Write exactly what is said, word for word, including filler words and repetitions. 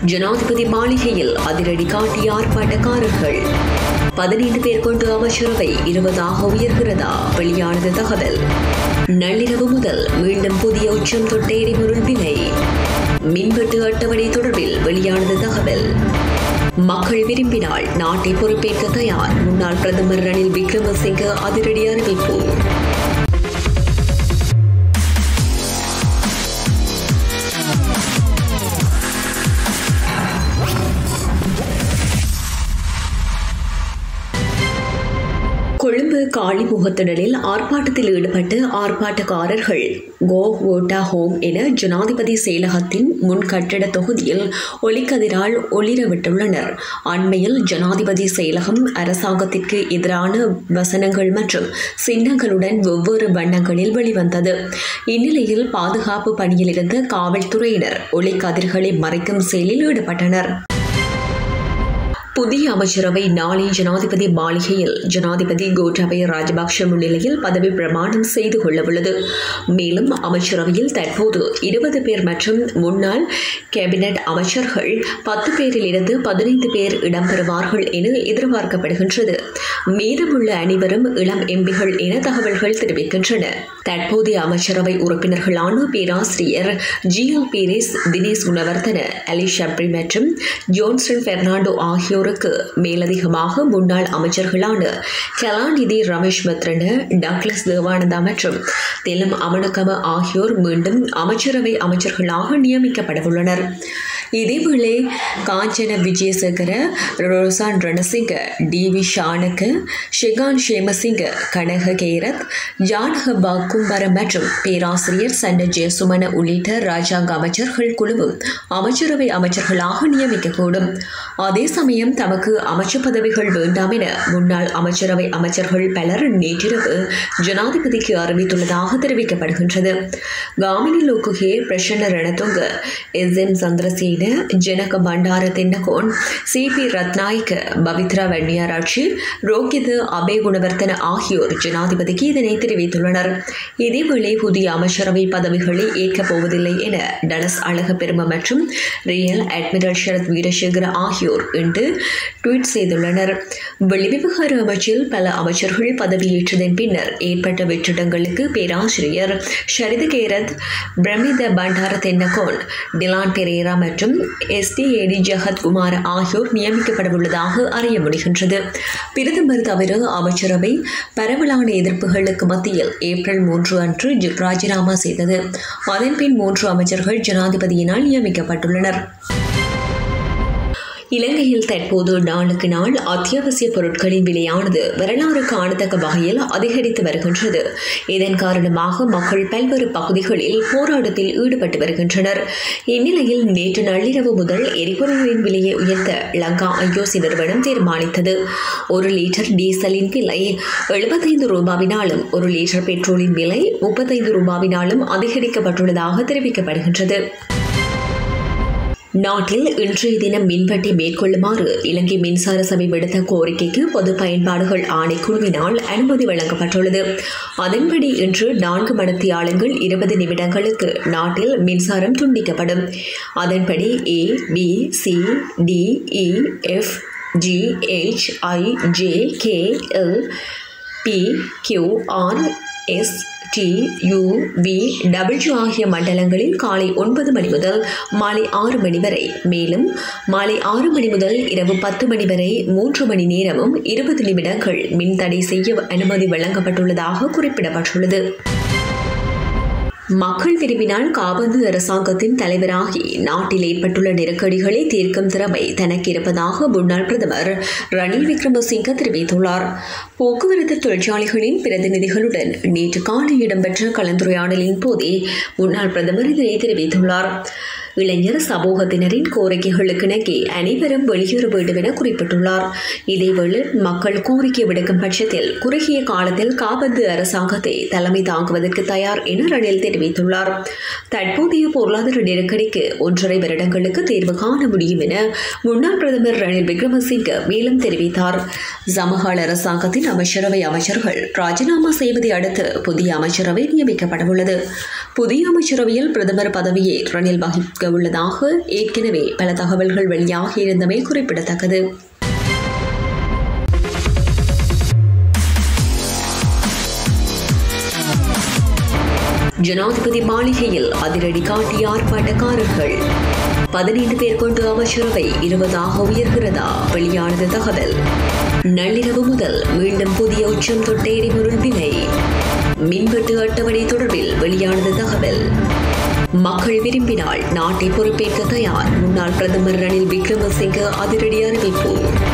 ஜனாதிபதி மாளிகையில் அதிரடி காட்டிய ஆர்ப்பாட்டக்காரர்கள். பதினைந்து பேர் கொண்டு அமைச்சரவை இருபதாக உயர்கிறதா வெளியானது தகவல். நள்ளிரவு முதல் மீண்டும் புதிய உச்சம் தொட்ட எரிபொருள் விலை. மின்வெட்டு அட்டவணை தொடர்பில் வெளியானது தகவல். மக்கள் விரும்பினால் நாட்டை பொறுப்பேற்க தயார். முன்னாள் பிரதமர் ரணில் விக்ரமசிங்க அதிரடி அறிவிப்பு. கொழும்பு காளிமுகத்திடலில் ஆர்ப்பாட்டத்தில் ஈடுபட்ட ஆர்ப்பாட்டக்காரர்கள் கோ வோட்டா ஹோம் என ஜனாதிபதி செயலகத்தின் முன் கட்டிட தொகுதியில் ஒளிக்கதிரால் ஒளிரவிட்டுள்ளனர். அண்மையில் ஜனாதிபதி செயலகம் அரசாங்கத்திற்கு எதிரான வசனங்கள் மற்றும் சின்னங்களுடன் வெவ்வேறு வண்ணங்களில் வெளிவந்தது. இந்நிலையில் பாதுகாப்பு பணியில் இருந்த காவல்துறையினர் ஒளிக்கதிர்களை மறைக்கும் செயலில் ஈடுபட்டனர். புதிய அமைச்சரவை நாளை ஜனாதிபதி மாளிகையில் ஜனாதிபதி கோட்டாபய ராஜபக்ஷ முன்னிலையில் பதவி பிரமாணம் செய்து கொள்ளவுள்ளது. மேலும் அமைச்சரவையில் தற்போது இருபது பேர் மற்றும் முன்னாள் கேபினட் அமைச்சர்கள் பத்து பேரில் இருந்து பதினைந்து பேர் இடம்பெறுவார்கள் என எதிர்பார்க்கப்படுகின்றது. மீதமுள்ள அனைவரும் இளம் எம்பிகள் என தகவல்கள் தெரிவிக்கின்றன. தற்போதைய அமைச்சரவை உறுப்பினர்களான பேராசிரியர் ஜி எல் பீரிஸ், தினேஷ் குணவர்தன, அலி ஷப்ரி மற்றும் ஜோன்சன் பெர்னாண்டோ ஆகியோர் மேலதிகமாக முன்னாள் அமைச்சர்களான கலாநிதி ரமேஷ் மித்ரன, டக்ளஸ் தேவானந்தா மற்றும் தெலம் அமனுகம ஆகியோர் மீண்டும் அமைச்சரவை அமைச்சர்களாக நியமிக்கப்படவுள்ளனர். இதேவேளை காஞ்சன விஜயசேகர, ரோசான் ரணசிங்க, டி வி ஷானக, ஷிகான் ஷேமசிங்க, கனக கேரத், ஜானக பாக்கும்பர மற்றும் பேராசிரியர் சண்ட ஜெயசுமன உள்ளிட்ட ராஜாங்க அமைச்சர்கள் குழுவும் அமைச்சரவை அமைச்சர்களாக நியமிக்கக்கூடும். அதே சமயம் தமக்கு அமைச்சர் பதவிகள் வேண்டாம் என முன்னாள் அமைச்சரவை அமைச்சர்கள் பலர் நேற்றிரவு ஜனாதிபதிக்கு அறிவித்துள்ளதாக தெரிவிக்கப்படுகின்றது. Gamini Lokuge, Prasanna Ranatunga, S M Chandrasena, Janaka Bandara Tennakoon, C B Rathnayake, Pavithra Wanniarachchi, Rohitha Abeygunawardena ஆகியோர் ஜனாதிபதிக்கு இதனை தெரிவித்துள்ளனர். இதேவேளை புதிய அமைச்சரவை பதவிகளை ஏற்கப் போவதில்லை என டலஸ் அழகப்பெரும மற்றும் ரியல் அட்மிரல் ஷரத் வீரசேகர ஆகியோர் இன்று ட்வீட் செய்துள்ளனர். வெளிவிவகார அமைச்சில் பல அமைச்சர்கள் பதவியேற்றதன் பின்னர் ஏற்பட்ட வெற்றிடங்களுக்கு பேராசிரியர் ஷரித கேரத், பிரமித பண்டார தென்னகோன், டிலான் பெரேரா மற்றும் S D A D Jagath Kumar ஆகியோர் நியமிக்கப்படவுள்ளதாக அறிய முடிகின்றது. பிரதமர் தவிர அமைச்சரவை பரவலான எதிர்ப்புகளுக்கு மத்தியில் ஏப்ரல் மூன்று அன்று ராஜினாமா செய்தது. அதன்பின் மூன்று அமைச்சர்கள் ஜனாதிபதியினால் நியமிக்கப்பட்டுள்ளனர். இலங்கையில் தற்போது நாளுக்கு நாள் அத்தியாவசிய பொருட்களின் விலையானது வரலாறு காணத்தக்க வகையில் அதிகரித்து வருகின்றது. இதன் காரணமாக மக்கள் பல்வேறு பகுதிகளில் போராட்டத்தில் ஈடுபட்டு வருகின்றனர். இந்நிலையில் நேற்று நள்ளிரவு முதல் எரிபொருளின் விலையை உயர்த்த லங்கா ஐஓசி நிறுவனம் தீர்மானித்தது. ஒரு லிட்டர் டீசலின் விலை எழுபத்தைந்து ரூபாவினாலும் ஒரு லிட்டர் பெட்ரோலின் விலை முப்பத்தைந்து ரூபாவினாலும் அதிகரிக்கப்பட்டுள்ளதாக தெரிவிக்கப்படுகின்றது. நாட்டில் இன்றைய தினம் மின்வெட்டை மேற்கொள்ளுமாறு இலங்கை மின்சார சபை விடுத்த கோரிக்கைக்கு பொது பயன்பாடுகள் ஆணைக்குழுவினால் அனுமதி வழங்கப்பட்டுள்ளது. அதன்படி இன்று நான்கு மணித்தியாலங்கள் இருபது நிமிடங்களுக்கு நாட்டில் மின்சாரம் துண்டிக்கப்படும். அதன்படி A, B, C, D, E, F, G, H, I, J, K, L, P, Q, R, S, T, U, V, W ஆகிய மண்டலங்களில் காலை ஒன்பது மணி முதல் மாலை ஆறு மணி வரை, மேலும் மாலை ஆறு மணி முதல் இரவு பத்து மணி வரை மூன்று மணி நேரமும் இருபது நிமிடங்கள் மின்தடை செய்ய அனுமதி வழங்கப்பட்டுள்ளதாக குறிப்பிடப்பட்டுள்ளது. மக்கள் விரும்பினால் காபந்து அரசாங்கத்தின் தலைவராகி நாட்டில் ஏற்பட்டுள்ள நெருக்கடிகளை தீர்க்கும் திறமை தனக்கு இருப்பதாக முன்னாள் பிரதமர் ரணில் விக்ரமசிங்க தெரிவித்துள்ளார். போக்குவரத்து தொழிற்சாலைகளின் பிரதிநிதிகளுடன் நேற்று காலை இடம்பெற்ற கலந்துரையாடலின் போதே முன்னாள் பிரதமர் இதனை தெரிவித்துள்ளார். இளைஞர் சமூகத்தினரின் கோரிக்கைகளுக்கிணங்கி அனைவரும் வெளியேற வேண்டும் என குறிப்பிட்டுள்ளார். இதேவேளை மக்கள் கோரிக்கை விடுக்கும் பட்சத்தில் குறுகிய காலத்தில் காபந்து அரசாங்கத்தை தலைமை தாங்குவதற்கு தயார் என ரணில் தெரிவித்துள்ளார். தற்போதைய பொருளாதார நெருக்கடிக்கு ஒன்றரை வருடங்களுக்கு தீர்வு காண முடியும் என முன்னாள் பிரதமர் ரணில் விக்ரமசிங்க மேலும் தெரிவித்தார். சமகால அரசாங்கத்தின் அமைச்சரவை அமைச்சர்கள் ராஜினாமா செய்வதை அடுத்து புதிய அமைச்சரவை நியமிக்கப்படவுள்ளது. புதிய அமைச்சரவையில் பிரதமர் பதவியை ரணில் வகிக்க அறிவிக்க உள்ளதாக ஏற்கனவே பல தகவல்கள் வெளியாகியிருந்தமை குறிப்பிடத்தக்கது. ஜனாதிபதி மாளிகையில் அதிரடி காட்டிய ஆர்ப்பாட்டக்காரர்கள். பதினைந்து பேர் கொண்டு அமைச்சரவை இருபதாக உயர்கிறதா வெளியானது தகவல். நள்ளிரவு முதல் மீண்டும் புதிய உச்சம் தொட்ட எரிபொருள் விலை. மின்வெட்டு அட்டவணை தொடர்பில் வெளியானது தகவல். மக்கள் விரும்பினால் நாட்டை பொறுப்பேற்க தயார் முன்னாள் பிரதமர் ரணில் விக்ரமசிங்க அதிரடி அறிவிப்பு.